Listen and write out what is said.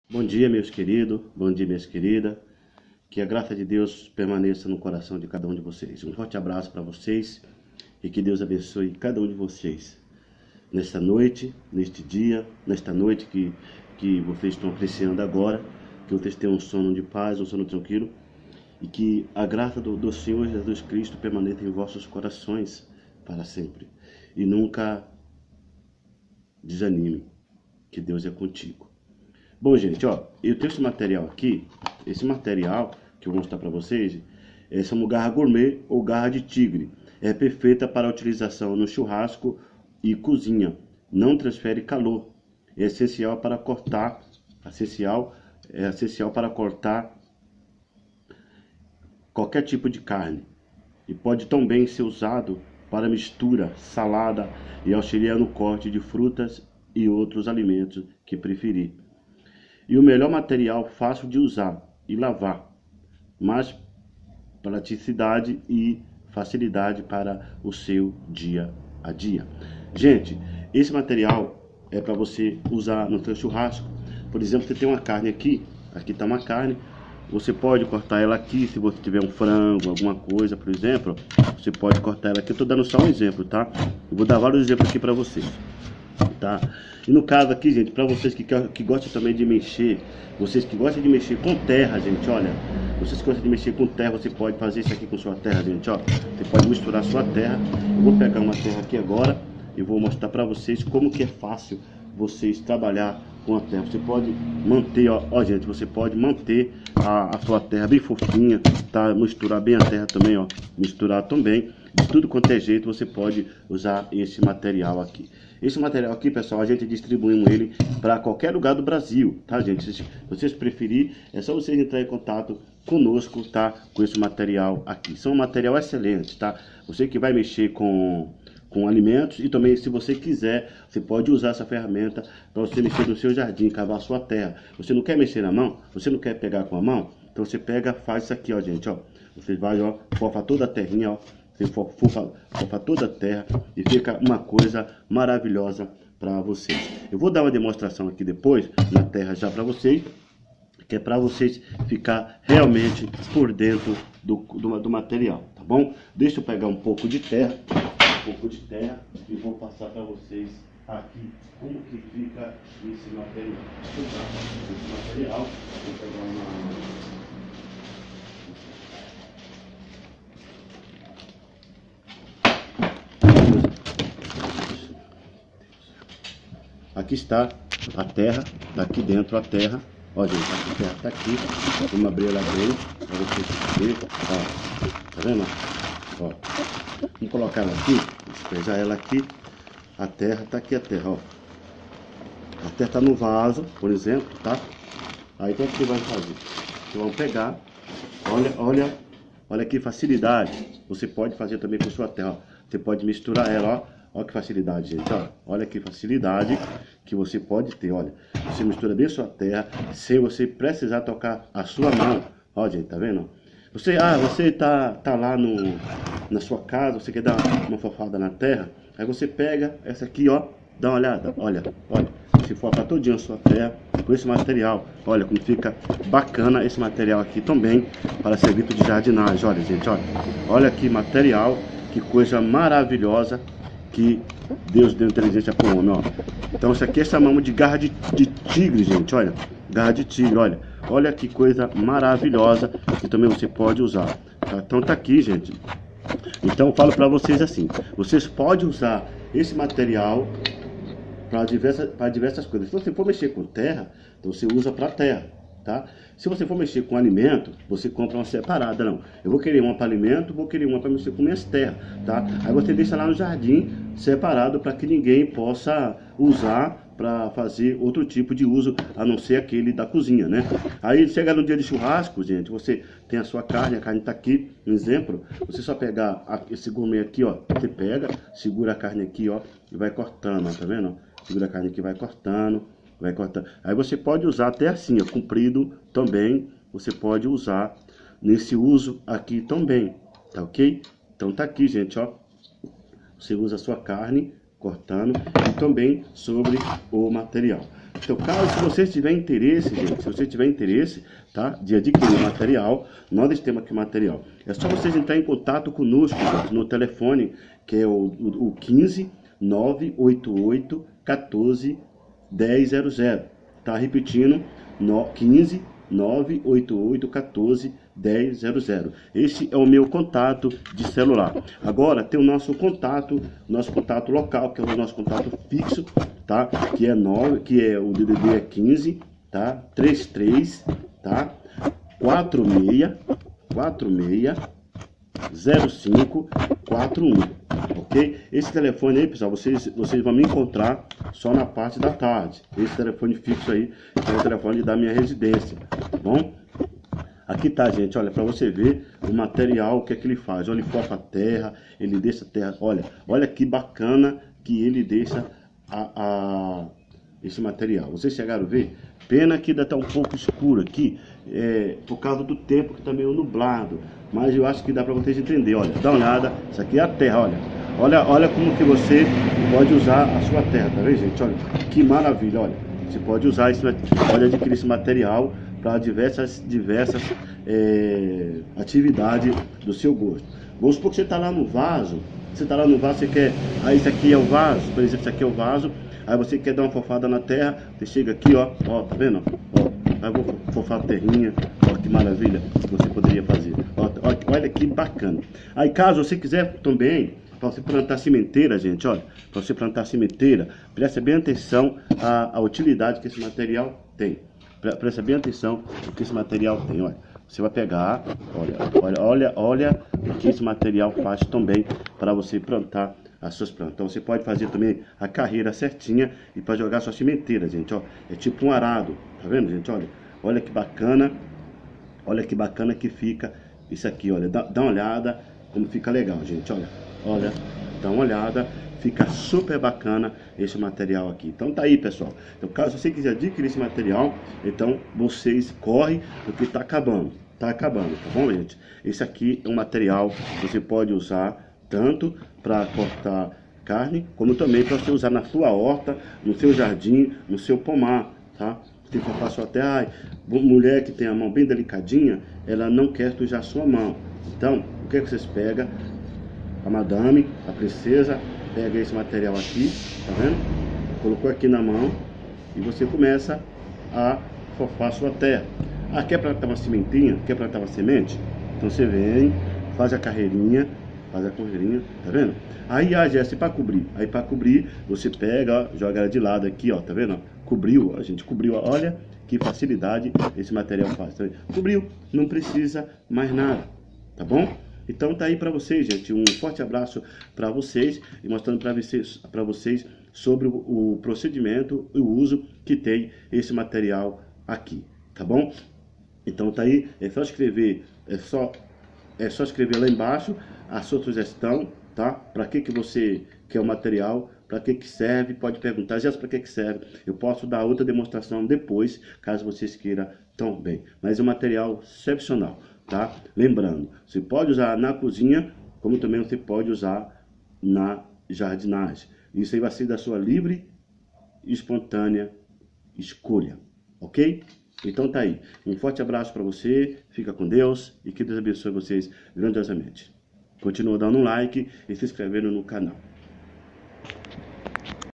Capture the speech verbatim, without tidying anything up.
Bom dia, meus queridos. Bom dia, minhas queridas. Que a graça de Deus permaneça no coração de cada um de vocês. Um forte abraço para vocês e que Deus abençoe cada um de vocês. Nesta noite, neste dia, nesta noite que, que vocês estão apreciando agora, que vocês tenham um sono de paz, um sono tranquilo e que a graça do, do Senhor Jesus Cristo permaneça em vossos corações para sempre. E nunca desanime, que Deus é contigo. Bom, gente, ó, eu tenho esse material aqui, esse material que eu vou mostrar para vocês, essa é uma garra gourmet ou garra de tigre. É perfeita para utilização no churrasco e cozinha. Não transfere calor. É essencial para cortar, essencial, é essencial para cortar qualquer tipo de carne. E pode também ser usado para mistura, salada e auxiliar no corte de frutas e outros alimentos que preferir. E o melhor material, fácil de usar e lavar, mas praticidade e facilidade para o seu dia a dia. Gente, esse material é para você usar no seu churrasco. Por exemplo, você tem uma carne aqui, aqui está uma carne, você pode cortar ela aqui, se você tiver um frango, alguma coisa, por exemplo, você pode cortar ela aqui. Eu estou dando só um exemplo, tá? Eu vou dar vários exemplos aqui para vocês. Tá? E no caso aqui, gente, para vocês que, que gostam também de mexer, vocês que gostam de mexer com terra, gente, olha, vocês que gostam de mexer com terra, você pode fazer isso aqui com sua terra, gente, ó, você pode misturar sua terra. Eu vou pegar uma terra aqui agora e vou mostrar para vocês como que é fácil vocês trabalhar com a terra. Você pode manter, ó, ó gente, você pode manter a, a sua terra bem fofinha, tá? Misturar bem a terra também, ó, misturar também. De tudo quanto é jeito você pode usar esse material aqui. Esse material aqui, pessoal, a gente distribuímos ele para qualquer lugar do Brasil, tá, gente? Se vocês preferirem, é só vocês entrar em contato conosco, tá? Com esse material aqui. São um material excelente, tá? Você que vai mexer com, com alimentos e também, se você quiser, você pode usar essa ferramenta para você mexer no seu jardim, cavar a sua terra. Você não quer mexer na mão? Você não quer pegar com a mão? Então você pega, faz isso aqui, ó, gente, ó. Você vai, ó, fofa toda a terrinha, ó. Você fofa, fofa toda a terra e fica uma coisa maravilhosa para vocês. Eu vou dar uma demonstração aqui depois na terra já para vocês, que é para vocês ficar realmente por dentro do, do, do material, tá bom? Deixa eu pegar um pouco de terra, um pouco de terra e vou passar para vocês aqui como que fica esse material. Esse material, vou pegar uma... Aqui está a terra, tá aqui dentro a terra. Ó, gente, a terra tá aqui. Vamos abrir ela bem para vocês verem. Ó, tá vendo? Ó, vamos colocar ela aqui, despejar ela aqui. A terra tá aqui, a terra, ó. A terra tá no vaso, por exemplo, tá? Aí o que você vai fazer? Vocês vão pegar, olha, olha, olha que facilidade. Você pode fazer também com sua terra, ó. Você pode misturar ela, ó. Olha que facilidade, gente, ó. Olha que facilidade que você pode ter, olha. Você mistura bem a sua terra, sem você precisar tocar a sua mão. Ó, gente, tá vendo? Você, ah, você tá, tá lá no, na sua casa, você quer dar uma fofada na terra, aí você pega essa aqui, ó, dá uma olhada, olha, olha. Você fofa todinho a sua terra com esse material. Olha como fica bacana esse material aqui também para serviço de jardinagem. Olha, gente, olha. Olha que material, que coisa maravilhosa que Deus deu inteligência para o homem, ó. Então isso aqui é chamamos de garra de, de tigre, gente, olha. Garra de tigre, olha. Olha que coisa maravilhosa que também você pode usar. Tá? Então tá aqui, gente. Então eu falo para vocês assim, vocês podem usar esse material para diversas, para diversas coisas. Se você for mexer com terra, então você usa para terra. Tá? Se você for mexer com alimento, você compra uma separada, não. Eu vou querer uma para alimento, vou querer uma para mexer com minhas terras, tá? Aí você deixa lá no jardim separado para que ninguém possa usar para fazer outro tipo de uso, a não ser aquele da cozinha, né? Aí chega no dia de churrasco, gente, você tem a sua carne, a carne tá aqui, um exemplo, você só pegar esse gourmet aqui, ó, você pega, segura a carne aqui, ó, e vai cortando, ó, tá vendo? Segura a carne aqui, vai cortando. Vai cortar. Aí você pode usar até assim, ó, comprido também, você pode usar nesse uso aqui também, tá ok? Então tá aqui, gente, ó, você usa a sua carne cortando e também sobre o material. Então, caso se você tiver interesse, gente, se você tiver interesse, tá, de adquirir o material, nós temos aqui o material. É só vocês entrarem em contato conosco, gente, no telefone, que é o, o, o quinze, nove oito oito, quatorze, dez zero zero. Tá repetindo, no, quinze, nove oito oito, quatorze, dez zero zero. Esse é o meu contato de celular. Agora tem o nosso contato, nosso contato local, que é o nosso contato fixo, tá? Que é nove, que é o D D D é quinze, tá? trinta e três, tá? quarenta e seis, quarenta e seis, zero cinco quatro um, ok? Esse telefone aí, pessoal, vocês, vocês vão me encontrar só na parte da tarde. Esse telefone fixo aí, que é o telefone da minha residência, tá bom? Aqui tá, gente, olha, para você ver o material, o que é que ele faz. Olha, ele foca a terra, ele deixa a terra, olha, olha que bacana que ele deixa a, a, esse material. Vocês chegaram a ver? Pena que ainda tá um pouco escuro aqui, é, por causa do tempo que tá meio nublado. Mas eu acho que dá para vocês entenderem. Olha, dá uma olhada, isso aqui é a terra, olha. Olha, olha como que você pode usar a sua terra, tá vendo, gente? Olha, que maravilha, olha. Você pode usar esse, pode adquirir esse material para diversas, diversas é, atividades do seu gosto. Vamos supor que você está lá no vaso, você está lá no vaso, você quer, aí isso aqui é o vaso, por exemplo, isso aqui é o vaso, aí você quer dar uma fofada na terra, você chega aqui, ó, ó, tá vendo? Ó, aí eu vou fofar a terrinha, ó, que maravilha que você poderia fazer. Ó, ó, olha que bacana. Aí caso você quiser também, para você plantar sementeira, gente, olha, para você plantar sementeira, preste bem atenção à, à utilidade que esse material tem. Presta bem atenção no que esse material tem, olha. Você vai pegar, olha, olha, olha, olha o que esse material faz também para você plantar as suas plantas. Então você pode fazer também a carreira certinha e para jogar sua sementeira, gente, ó. É tipo um arado, tá vendo, gente, olha. Olha que bacana, olha que bacana que fica isso aqui, olha. Dá, dá uma olhada como fica legal, gente, olha. Olha, dá uma olhada. Fica super bacana esse material aqui. Então tá aí, pessoal. Então, caso você quiser adquirir esse material, então vocês correm, porque tá acabando. Tá acabando, tá bom, gente? Esse aqui é um material que você pode usar tanto para cortar carne, como também para você usar na sua horta, no seu jardim, no seu pomar, tá? Você for para sua terra, ai, mulher que tem a mão bem delicadinha, ela não quer sujar a sua mão. Então, o que é que vocês pegam? A madame, a princesa, pega esse material aqui, tá vendo? Colocou aqui na mão e você começa a fofar a sua terra. Ah, quer plantar uma sementinha? Quer plantar uma semente? Então você vem, faz a carreirinha, faz a carreirinha, tá vendo? Aí a Jéssica, para cobrir, aí para cobrir, você pega, ó, joga ela de lado aqui, ó, tá vendo? Cobriu, a gente cobriu, ó, olha que facilidade esse material faz, tá vendo? Cobriu, não precisa mais nada, tá bom? Então tá aí para vocês, gente, um forte abraço para vocês e mostrando para vocês, para vocês sobre o, o procedimento e o uso que tem esse material aqui, tá bom? Então tá aí, é só escrever, é só, é só escrever lá embaixo a sua sugestão, tá? Para que que você quer o material, para que que serve, pode perguntar, já para que que serve. Eu posso dar outra demonstração depois, caso vocês queiram também. Mas é um material excepcional. Tá? Lembrando, você pode usar na cozinha, como também você pode usar na jardinagem. Isso aí vai ser da sua livre e espontânea escolha, ok? Então tá aí. Um forte abraço para você, fica com Deus e que Deus abençoe vocês grandiosamente. Continua dando um like e se inscrevendo no canal.